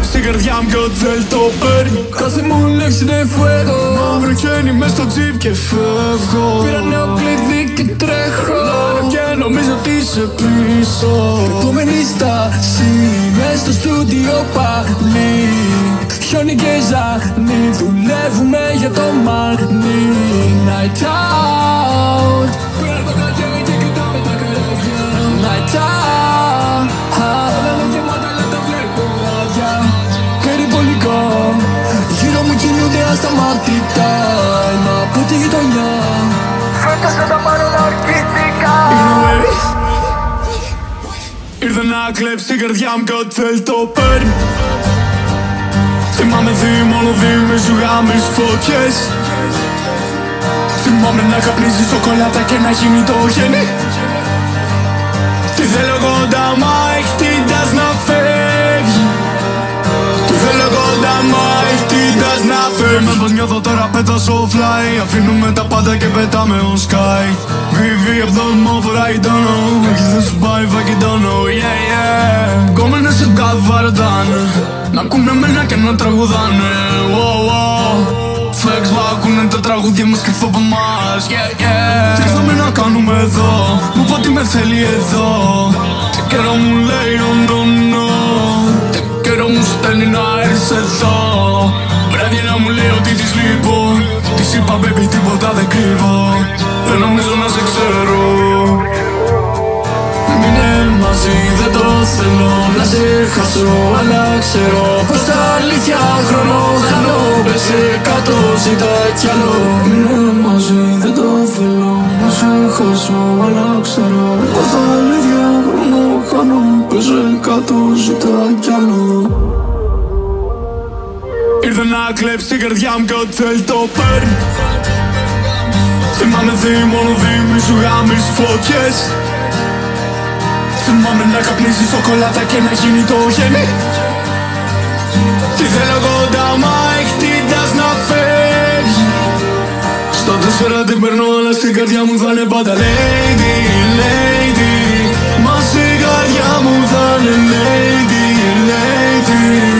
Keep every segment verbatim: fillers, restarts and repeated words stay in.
κλέψει την καρδιά μου κι ό,τι θέλει το παίρνει. Κάθε μου λέξη είναι φουέγο. Μαύρο χένι μες στο τζιπ και φεύγω. Πήρα νέο κλειδί και τρέχω. Λάρω και νομίζω ότι είσαι πίσω. Επόμενη στάση μες στο στούντιο πάλι. Χιόνι και ζάνι, δουλεύουμε για το μάνι. Night out. Πήρα το κατσέρι και κοιτάμε τα καράβια. Night out. Όλα είναι γεμάτα αλλά τα βλέπω άδεια. Περιπολικό, γύρω μου κινούνται ασταμάτητα. Είμαι από τη γειτονιά. Φέτος θα τα πάρω ναρκιστικά. Ήρθε να κλέψει την καρδιά μου κι ό,τι θέλει το παίρνει. Θυμάμαι δει μόνο δει με ζουγάμις φωτιές. Θυμάμαι να καπνίζει σοκολάτα και να γίνει το γέννη. Τι θέλω κοντά μα έχτιντας να φεύγει. Τι θέλω κοντά μα έχτιντας να φεύγει. Με πως νιώθω τώρα πέτω so fly. Αφήνουμε τα πάντα και πετάμε on sky. Βιβί από τον μόφορα I don't know. Έχεις δεν σου πάει fuck you don't know. Yeah yeah. Κόμενες σε κάθε βαρετάνε. Να ακούνε μένα και να τραγουδάνε. Wow wow. Φέξ μα ακούνε τα τραγούδια μας και θα από εμάς. Yeah yeah. Τι ήρθαμε να κάνουμε εδώ. Μου πω τι με θέλει εδώ. Τι καιρό μου λέει no no no. Τι καιρό μου στέλνει να έρθεις εδώ. Βράδυ να μου λέει ότι της λείπω. Της είπα baby τίποτα δεν κρύβω. Δεν νομίζω να σε ξέρω. Μείνε μαζί δεν το θέλω να σε χάσω. Αλλά ξέρω πως τα αλήθεια χρόνο χάνω. Πέσε κάτω ζητά κι άλλο. Μείνε μαζί δεν το θέλω να σε χάσω. Αλλά ξέρω πως τα αλήθεια χρόνο χάνω. Πέσε κάτω ζητά κι άλλο. Ήρθε να κλέψει την καρδιά μου κι ό,τι θέλει το παίρνει. Θυμάμαι δει μόνο δει μη σου γάμεις φωτιές. Θυμάμαι να καπνίζει σοκολάτα και να γίνει το γέννη. Τι θέλω κοντά μα έχτιντας να φεύγει. Στο τέσσερα την περνώ αλλά στην καρδιά μου θα είναι πάντα lady, lady. Μα στην καρδιά μου θα είναι lady, lady.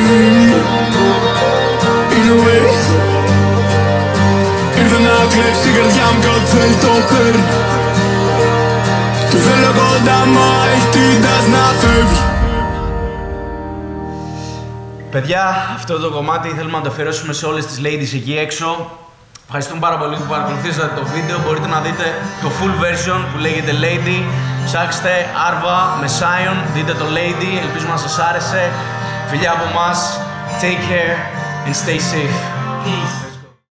Ήρθε να κλέψει την καρδιά μου κι ό,τι θέλει το παίρνει. Τι θέλω κοντά μα έχτιντας να φεύγει. Παιδιά, αυτό το κομμάτι θέλουμε να το αφιερώσουμε σε όλες τις ladies εκεί έξω. Ευχαριστούμε πάρα πολύ που παρακολουθήσατε το βίντεο. Μπορείτε να δείτε το full version που λέγεται Lady. Ψάξτε Άρβα με Σάιον, δείτε το Lady. Ελπίζουμε να σας άρεσε. Φιλιά από εμάς. Take care and stay safe. Peace.